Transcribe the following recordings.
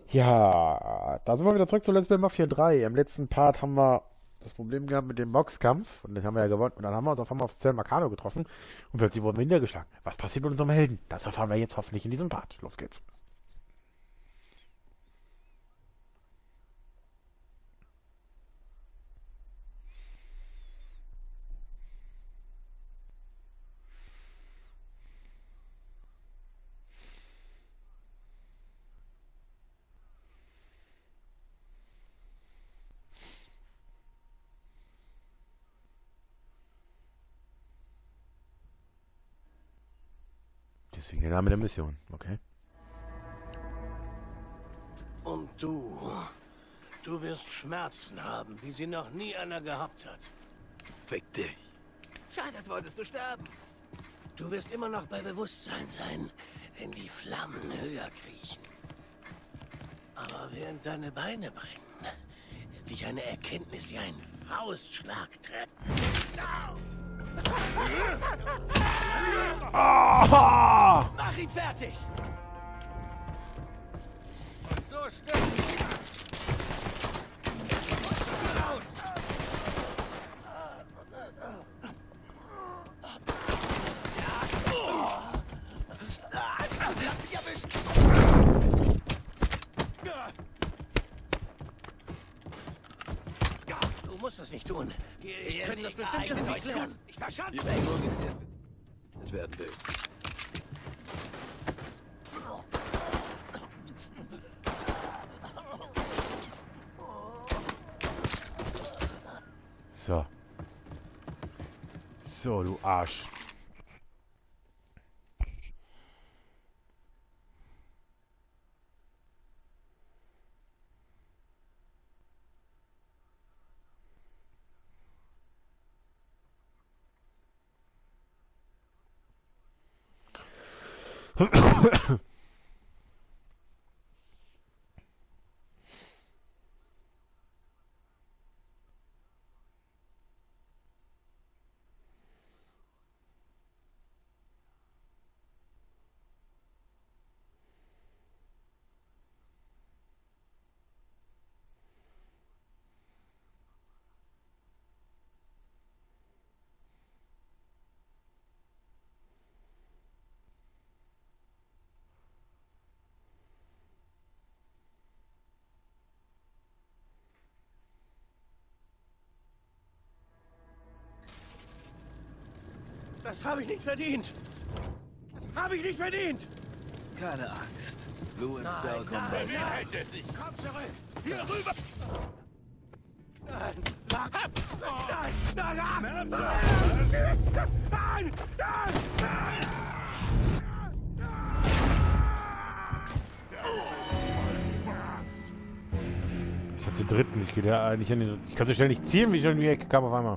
Ja, da sind wir wieder zurück zu Let's Play Mafia 3. Im letzten Part haben wir das Problem gehabt mit dem Boxkampf und den haben wir ja gewonnen. Und dann haben wir uns auf einmal auf San Marcano getroffen und plötzlich wurden wir niedergeschlagen. Was passiert mit unserem Helden? Das erfahren wir jetzt hoffentlich in diesem Part. Los geht's. Deswegen der Name der Mission, okay? Und du wirst Schmerzen haben, wie sie noch nie einer gehabt hat. Fick dich. Scheint, als wolltest du sterben. Du wirst immer noch bei Bewusstsein sein, wenn die Flammen höher kriechen. Aber während deine Beine brennen, wird dich eine Erkenntnis wie ein Faustschlag treffen. Ah! Mach ihn fertig! Und so stimmt. Raus! Hab dich erwischt! Du musst das nicht tun. Wir können das bestimmt irgendwie klären. Ich verschande Wie du ungefähr das werden willst. So. So, du Arsch. Das habe ich nicht verdient. Das habe ich nicht verdient. Keine Angst. Blue and Cell kommen bald. Nein, komm zurück. Hier rüber. Nein, nein, nein, nein, nein. Ich hab den dritten. Ich gehe da nicht an den. Ich kann so schnell nicht zielen, wie ich in die Ecke kam auf einmal.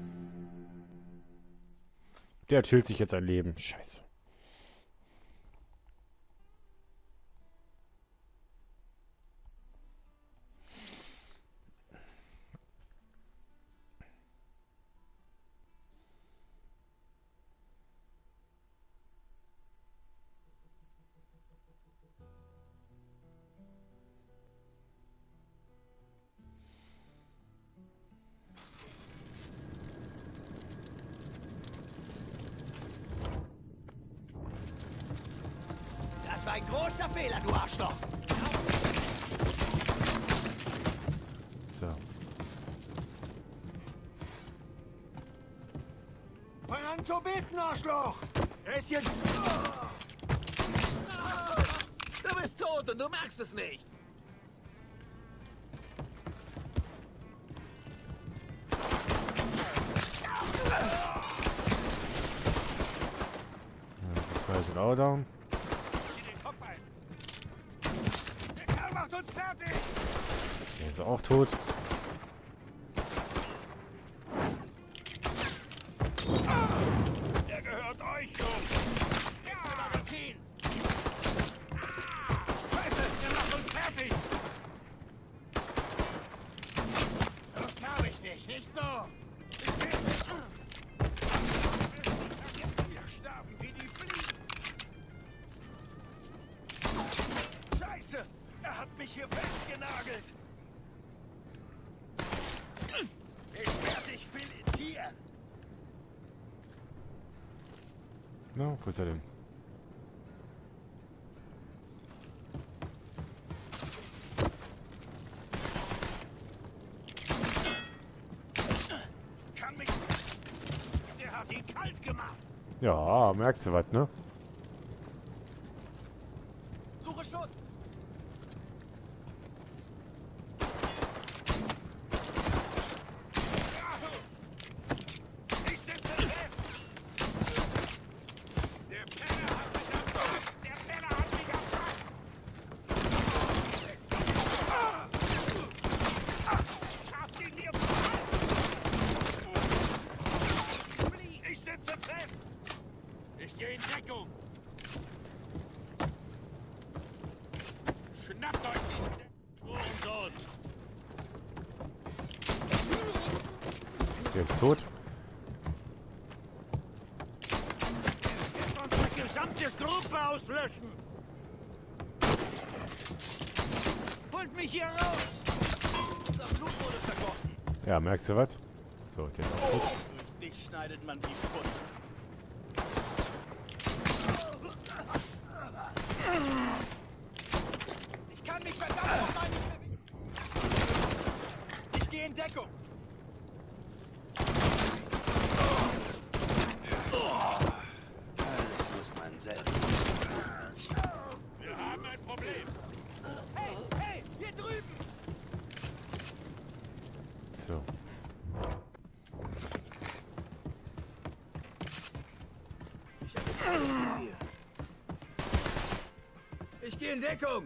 Der chillt sich jetzt ein Leben. Scheiße. Das war ein großer Fehler, du Arschloch. So. Fang an zu beten, Arschloch! Er ist hier... Du bist tot und du merkst es nicht. Die zwei sind auch down. Macht uns fertig! Der ist auch tot. Der gehört euch, Jungs! Jetzt Magazin! Scheiße, der macht uns fertig! Das glaube ich nicht, nicht so! Wir sterben wie die Fliegen! Scheiße! Er hat mich hier festgenagelt. Ich werde dich filetieren. Na, wo ist er denn? Kann mich... Der hat ihn kalt gemacht. Ja, merkst du was, ne? Suche Schutz. Ich sitze fest. Der Penner hat mich erfasst. Der Penner hat mich erfasst. Habt ihn mir verpasst. Ich sitze fest. Ich gehe in Deckung. Schnappt euch den Hurensohn. Der ist tot. Unsere gesamte Gruppe auslöschen. Holt mich hier raus. Unser Blut wurde vergossen. Ja, merkst du was? So, der ist auch tot. Dich schneidet man die Pfoten. Ich kann mich verdammt nochmal nicht bewegen. Ich gehe in Deckung. Alles muss man selbst. Wir haben ein Problem. Hey, hey, hier drüben. So. Ich gehe in Deckung.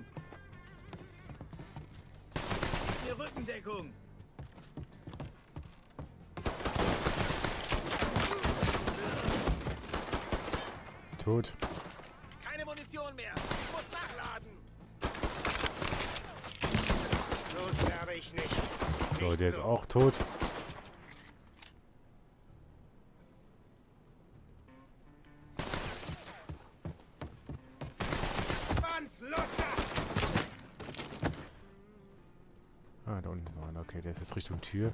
Hier Rückendeckung. Tot. Keine Munition mehr. Ich muss nachladen. So sterbe ich nicht. So, der ist auch tot. Ah, da unten ist noch einer. Okay, der ist jetzt Richtung Tür.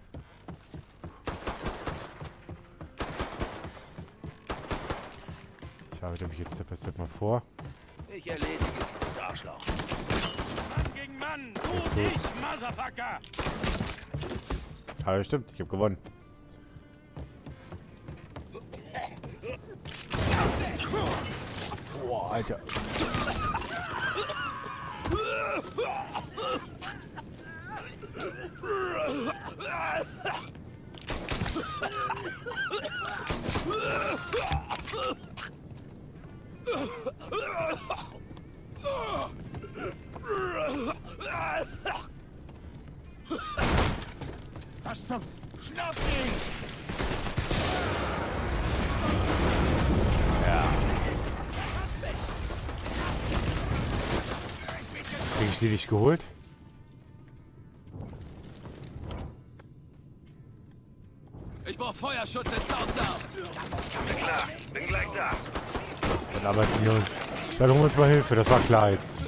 Ich arbeite mich jetzt Step by Step mal vor. Ich erledige dieses Arschloch. Mann gegen Mann! Du Ist und tot. ich, Motherfucker! Ah, stimmt. Ich habe gewonnen. Boah, Alter. Was zum... Schnapp ihn! Krieg ich die nicht geholt? Ich brauche Feuerschutz in Sounddown. Klar, bin gleich da. Dann arbeiten wir uns. Dann holen wir uns mal Hilfe. Das war klar jetzt.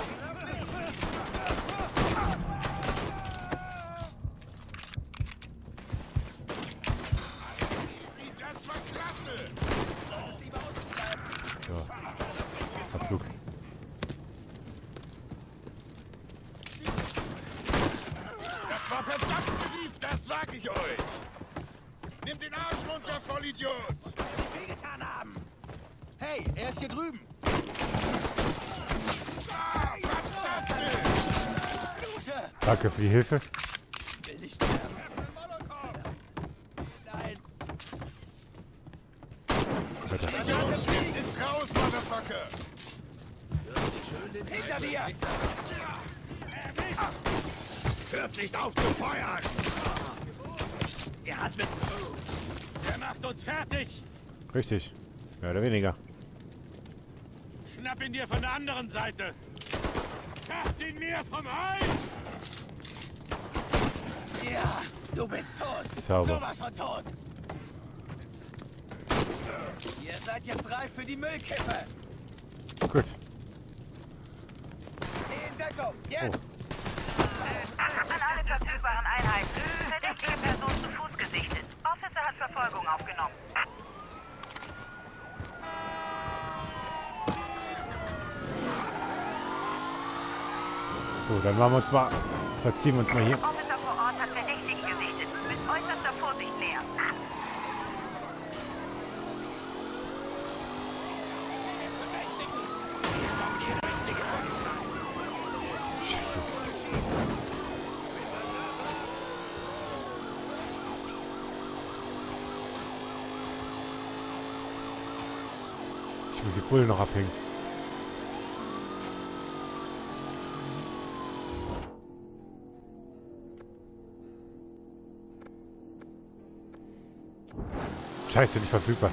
Das war klasse! So. Abflug. Das war verdammt tief, das sag ich euch! Nimm den Arsch runter, Vollidiot! Wehgetan haben! Hey, er ist hier drüben! Ah, fantastisch! Blute! Danke für die Hilfe. Will nicht sterben! Nein! Weiter. Das Kind ist raus, Motherfucker! Hinter dir! Hört nicht auf zu feuern! Er hat mit... Der macht uns fertig! Richtig. Mehr oder weniger. Schnapp ihn dir von der anderen Seite! Macht ihn mir vom Hals! Ja, du bist tot! Sauber. Sowas von tot! Ihr seid jetzt reif für die Müllkippe! Gut. Den Deckung! Jetzt! An alle verfügbaren Einheiten. Verdächtige Person zu Fuß gesichtet. Officer hat Verfolgung aufgenommen. So, dann machen wir uns mal... Verziehen wir uns mal hier. Officer vor Ort hat Verdächtigen gesichtet. Mit äußerster Vorsicht nähern. Scheiße. Ich muss die Bullen noch abhängen. Scheiße, nicht verfügbar.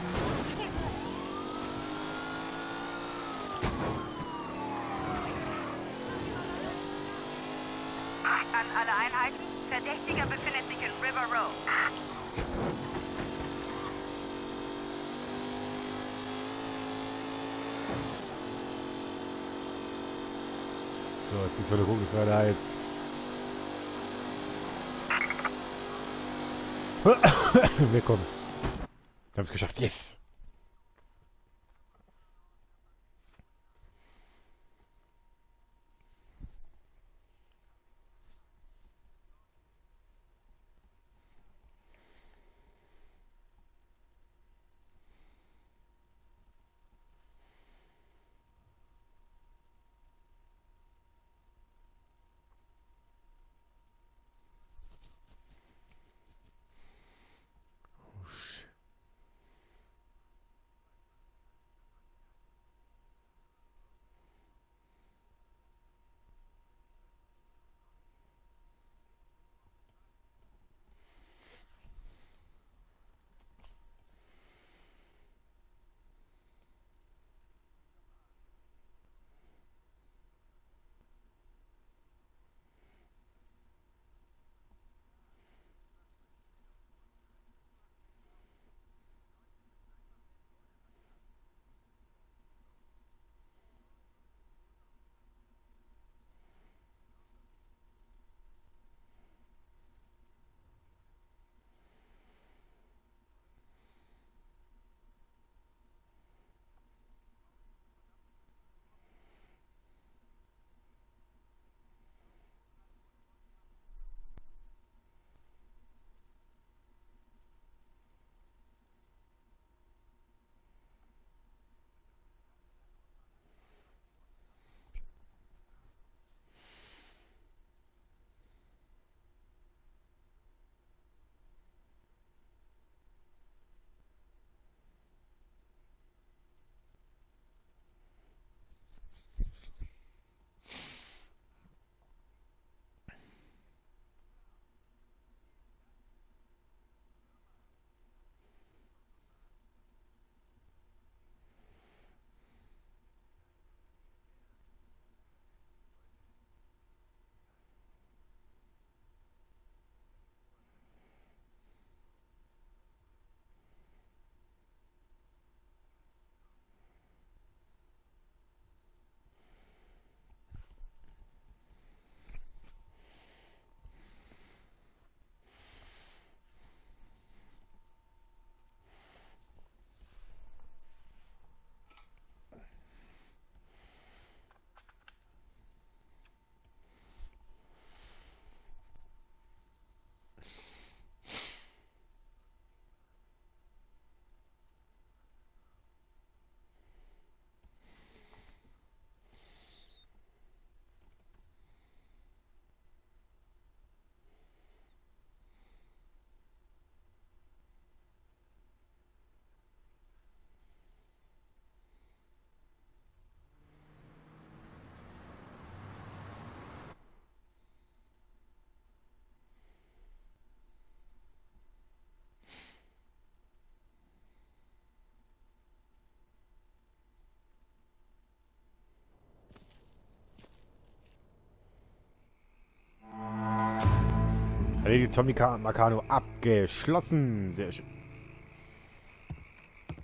An alle Einheiten. Verdächtiger befindet sich in River Road. So, jetzt ist wieder gucken, wer da jetzt. Wir kommen. Wir haben es geschafft. Yes! Erledigt Tommy Marcano abgeschlossen. Sehr schön.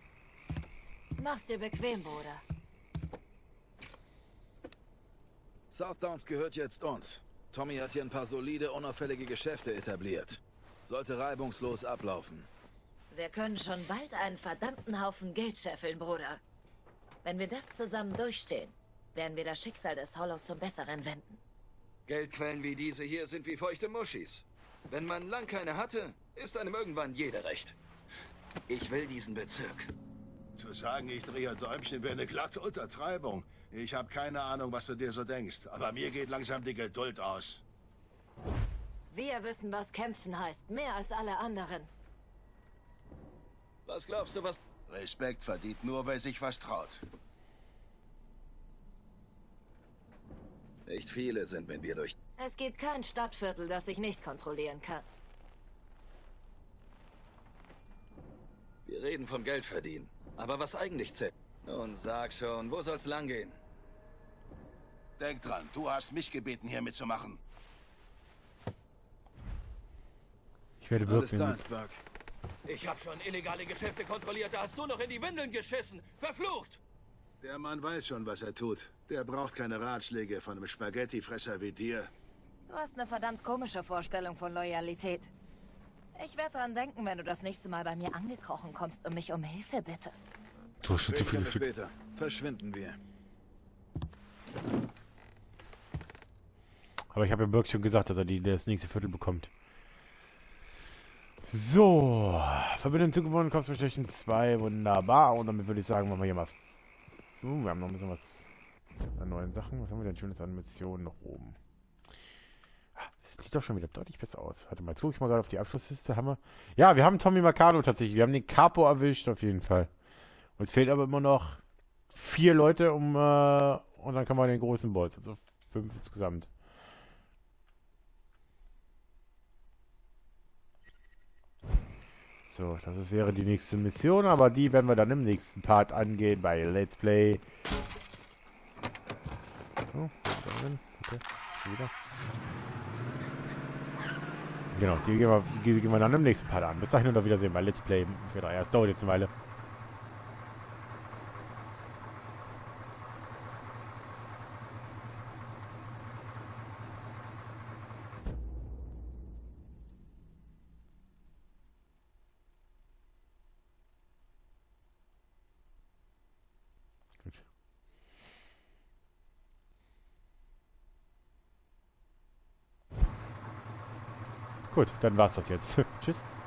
Mach's dir bequem, Bruder. South Downs gehört jetzt uns. Tommy hat hier ein paar solide, unauffällige Geschäfte etabliert. Sollte reibungslos ablaufen. Wir können schon bald einen verdammten Haufen Geld scheffeln, Bruder. Wenn wir das zusammen durchstehen, werden wir das Schicksal des Hollow zum Besseren wenden. Geldquellen wie diese hier sind wie feuchte Muschis. Wenn man lang keine hatte, ist einem irgendwann jeder recht. Ich will diesen Bezirk. Zu sagen, ich drehe Däumchen, wäre eine glatte Untertreibung. Ich habe keine Ahnung, was du dir so denkst. Aber mir geht langsam die Geduld aus. Wir wissen, was kämpfen heißt. Mehr als alle anderen. Was glaubst du, was... Respekt verdient nur, wer sich was traut. Nicht viele sind mit mir durch... Es gibt kein Stadtviertel, das ich nicht kontrollieren kann. Wir reden vom Geld verdienen. Aber was eigentlich zählt? Nun sag schon, wo soll's langgehen? Denk dran, du hast mich gebeten, hier mitzumachen. Ich werde Alles wirken. deins, Buck. Ich habe schon illegale Geschäfte kontrolliert, da hast du noch in die Windeln geschissen. Verflucht! Der Mann weiß schon, was er tut. Der braucht keine Ratschläge von einem Spaghettifresser wie dir. Du hast eine verdammt komische Vorstellung von Loyalität. Ich werde dran denken, wenn du das nächste Mal bei mir angekrochen kommst und mich um Hilfe bittest. Du hast schon zu viel Reden wir gefühlt. später. Verschwinden wir. Aber ich habe ja wirklich schon gesagt, dass er das nächste Viertel bekommt. So. Verbindung zugewonnen, Kopfbestechen 2. Wunderbar. Und damit würde ich sagen, machen wir hier mal... wir haben noch ein bisschen was an neuen Sachen. Was haben wir denn schönes an Missionen noch oben? Das sieht doch schon wieder deutlich besser aus. Warte mal, jetzt gucke ich mal gerade auf die Abschlussliste. Haben wir... Ja, wir haben Tommy Mercado tatsächlich. Wir haben den Capo erwischt, auf jeden Fall. Uns fehlt aber immer noch 4 Leute, und dann kann man den großen Boss. Also 5 insgesamt. So, wäre die nächste Mission, aber die werden wir dann im nächsten Part angehen bei Let's Play. Oh, okay, wieder. Genau, die gehen wir dann im nächsten Part an. Bis dahin und auf Wiedersehen bei Let's Play 4.3. Ja, es dauert jetzt eine Weile. Gut. Gut, dann war's das jetzt. Tschüss.